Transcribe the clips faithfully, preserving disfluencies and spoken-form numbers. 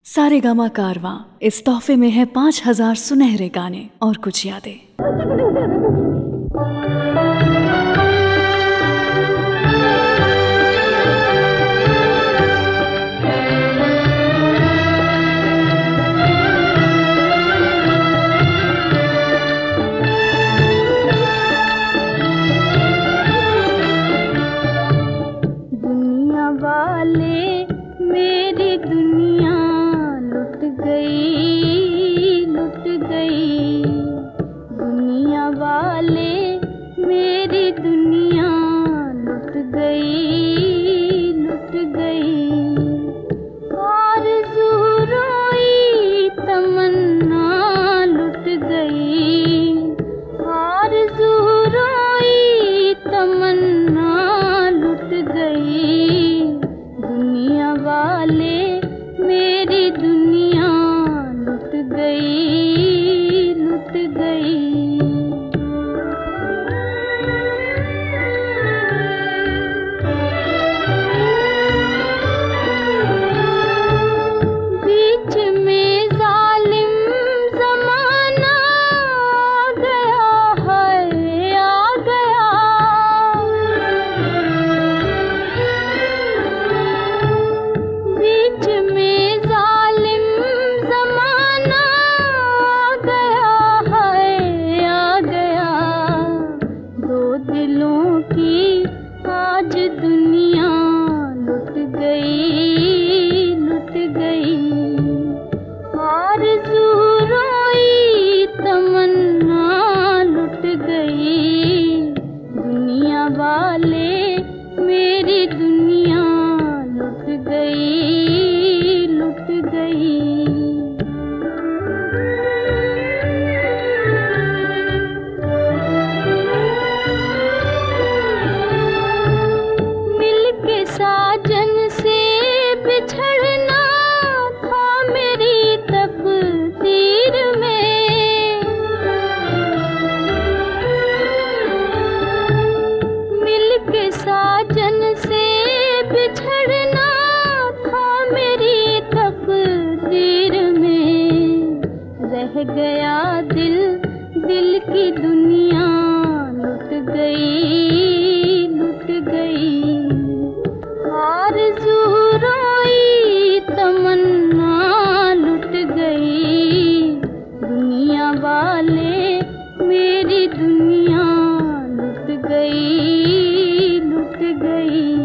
सारेगामा कारवां इस तोहफे में है पाँच हजार सुनहरे गाने और कुछ यादें। दुनिया वाले मेरी दुनिया लुट गई लुट गई, दुनिया वाले मेरी दुनिया लुट गई लुट गई। आरज़ू रोई तमन्ना लुट गई, आरज़ू रोई तमन्ना लुट गई। दुनिया वाले मेरी दुनिया लुट गई लुट गई। बीच में जालिम ज़माना आ गया है आ गया, बीच में जालिम ज़माना आ गया है आ गया। दो दिलों की आज दुनिया लुट गई लुट गई। आरज़ू रोई तमन्ना लुट गई। दुनिया वाले मेरी दुनिया लुट गई लुट गई। मिलके साजन से बिछड़ना था मेरी तकदीर में, मिलके साजन से बिछड़ना था मेरी तकदीर में। रह गया दिल दिल की दुनिया लुट गई लुट गई। आरज़ू रोई तमन्ना लुट गई। दुनिया वाले मेरी दुनिया लुट गई लुट गई।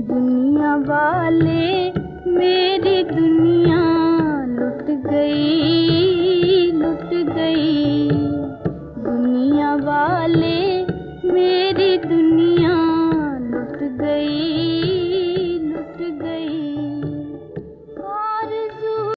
दुनिया वाले मेरी दुनिया लुट गई